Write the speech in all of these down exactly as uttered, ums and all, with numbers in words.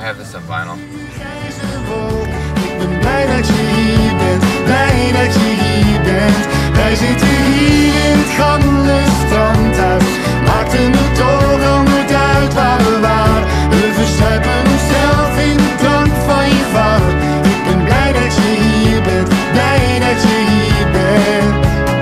have this on vinyl. Ik ben blij dat je hier bent, blij dat je hier bent. Wij zitten hier in het gammele strandhuis. Maakten het toch al niet uit waar we waren. We verzuipen onszelf in de drank van je vader. Ik ben blij dat je hier bent, blij dat je hier bent.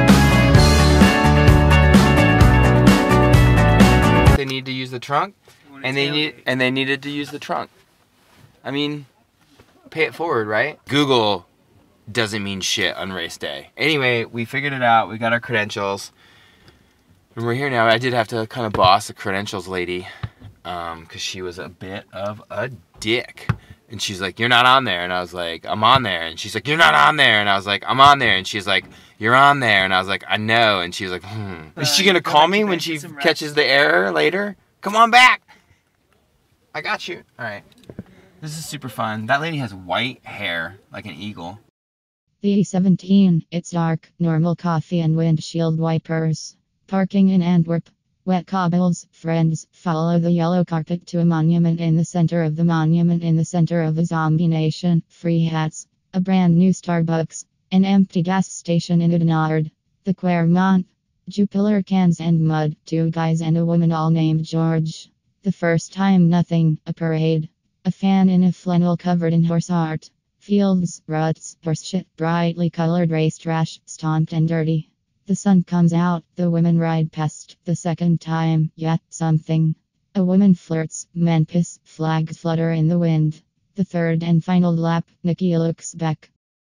They need to use the trunk, and they need and they needed to use the trunk. I mean, pay it forward, right? Google doesn't mean shit on race day. Anyway, we figured it out. We got our credentials, and we're here now. I did have to kind of boss the credentials lady, um, because she was a bit of a dick. And she's like, "You're not on there," and I was like, "I'm on there." And she's like, "You're not on there," and I was like, "I'm on there." And she's like, "You're on there," and I was like, "I know." And she was like, "Hmm." Is she gonna call me when she catches the error later? Come on back. I got you. All right. This is super fun. That lady has white hair, like an eagle. The E seventeen, it's dark, normal coffee and windshield wipers. Parking in Antwerp. Wet cobbles, friends, follow the yellow carpet to a monument in the center of the monument in the center of a zombie nation. Free hats, a brand new Starbucks, an empty gas station in Oudenaarde. The Claremont, Jupiler cans and mud, two guys and a woman all named George. The first time nothing, a parade. A fan in a flannel covered in horse art. Fields, ruts, horse shit, brightly colored race trash, stomped and dirty. The sun comes out, the women ride past. The second time, yet something. A woman flirts, men piss, flags flutter in the wind. The third and final lap, Nikki looks back.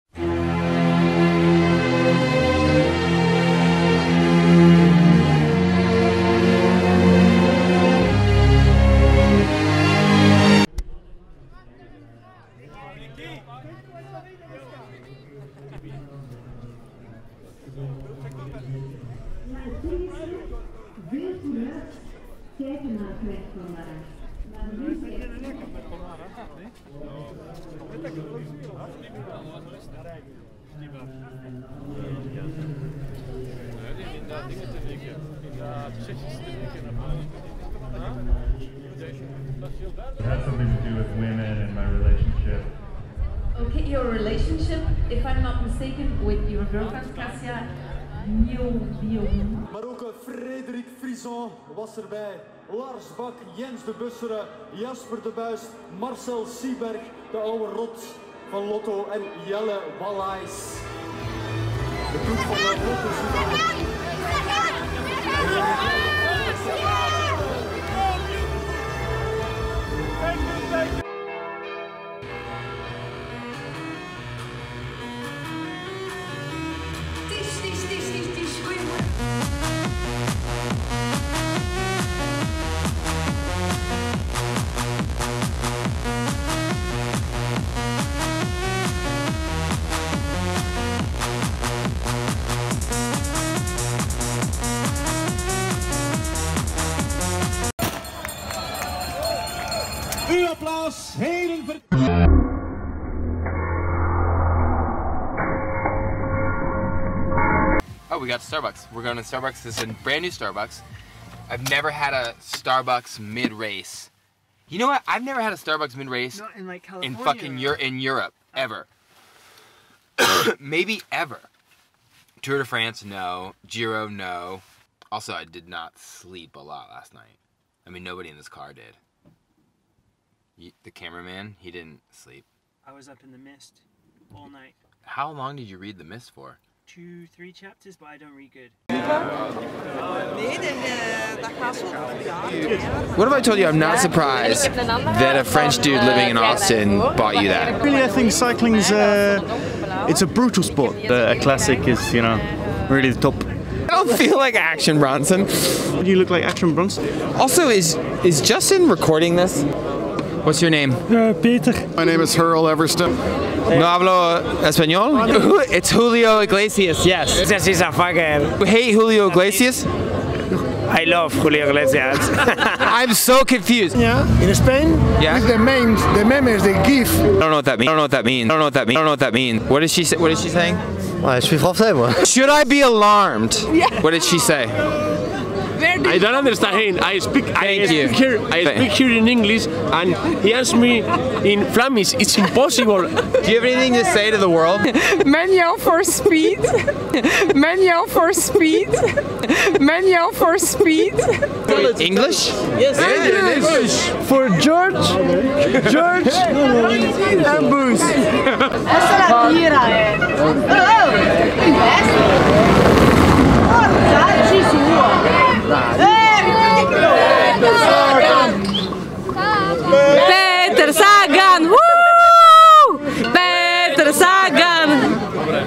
It has something to do with women and my relationship. Okay, your relationship, if I'm not mistaken, with your girlfriend Cassia. Maar ook Frederik Frison was erbij, Lars Bak, Jens de Busseren, Jasper de Buis, Marcel Sieberg, de oude rot van Lotto en Jelle Wallaes. De ploeg van de Lotto Uw applaus, heden ver... Oh, we got Starbucks. We're going to Starbucks. This is a brand new Starbucks. I've never had a Starbucks mid-race. You know what? I've never had a Starbucks mid-race in, like, California, in fucking Euro in Europe, ever. Maybe ever. Tour de France, no. Giro, no. Also, I did not sleep a lot last night. I mean, nobody in this car did. The cameraman, he didn't sleep. I was up in the mist all night. How long did you read The Mist for? Two, three chapters, but I don't read good. What if I told you I'm not surprised that a French dude living in Austin bought you that? Really, I think cycling's uh, it's a brutal sport. Uh, a classic is, you know, really the top. I don't feel like Action Bronson. You look like Action Bronson. Also, is is Justin recording this? What's your name? Uh, Peter. My name is Hurl Everston. No hablo español? It's Julio Iglesias, yes. This is a fucker. Hey, Julio Iglesias? I love Julio Iglesias. I'm so confused. Yeah, in Spain, yeah, it's the memes, the memes they give. I don't know what that means. I don't know what that means. I don't know what that means. I don't know what that means. What is she say? What is she saying? Ouais, je suis français moi. Should I be alarmed? Yeah. What did she say? I I don't understand him. I speak. I Thank you. speak here. I speak here in English, and he asked me in Flemish. It's impossible. Do you have anything to say to the world? Manual for speed. Manual for speed. Manual for speed. English? Yes, English. For George, George, and Booze. Essa è la birra, eh. Forza, ci Peter Sagan! Woo! Peter Sagan!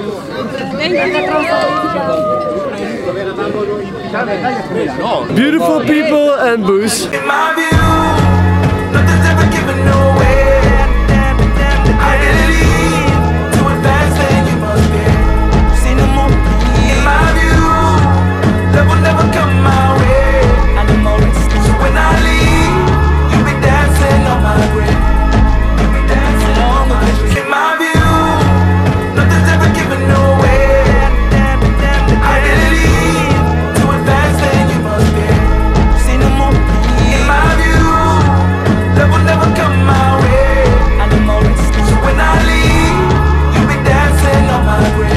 Beautiful people and booze. In my view, nothing's ever given away. I believe to advance, then you must be. See no more. In my view, love will never come my way. And the more it's so when I leave, you'll be dancing on my grave. You'll be dancing on my grave. In my view, nothing's ever given away. I believe to advance, then you must be. See no more. In my view, love will never come my way. And the more it's so when I leave, you'll be dancing on my grave.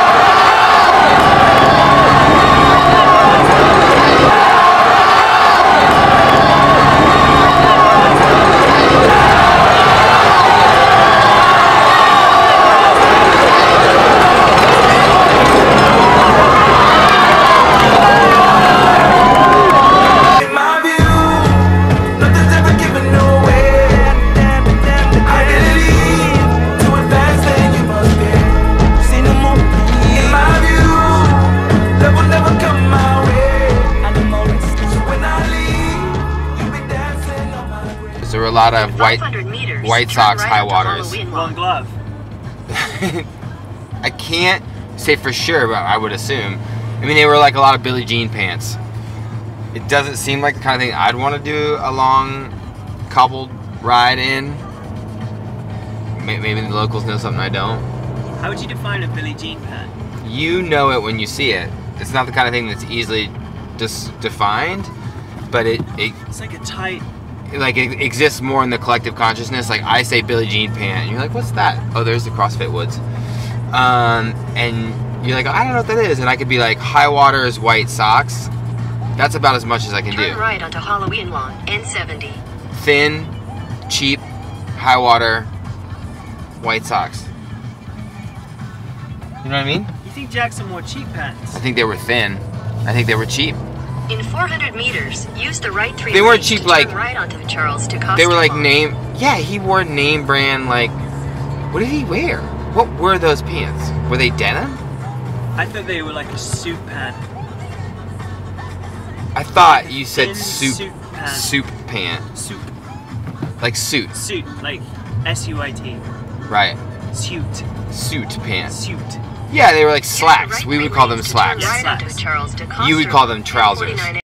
There were a lot of white White Sox high waters. Long glove. I can't say for sure, but I would assume. I mean, they were like a lot of Billie Jean pants. It doesn't seem like the kind of thing I'd want to do a long cobbled ride in. Maybe the locals know something I don't. How would you define a Billie Jean pant? You know it when you see it. It's not the kind of thing that's easily just defined, but it, it It's like a tight. like it exists more in the collective consciousness. Like I say Billie Jean pant, and you're like, what's that? Oh, there's the CrossFit Woods. Um, and you're like, I don't know what that is. And I could be like, high waters, white socks. That's about as much as I can do. Turn right onto Halloween Lawn, N seventy. Thin, cheap, high water, white socks. You know what I mean? You think Jackson wore cheap pants? I think they were thin. I think they were cheap. In four hundred meters, use the right three They weren't lanes cheap to like turn right onto Charles DeCosta. they were like Lawn. name. Yeah, he wore name brand like. What did he wear? What were those pants? Were they denim? I thought they were like a suit pant. I thought you said Thin soup suit pant. soup pant. Suit. Like suit. Suit, like S U I T. Right. Suit. Suit pants. Suit. Yeah, they were like slacks. We would call them slacks. Right onto Charles DeCosta You would call them Lawn, trousers. ten forty-nine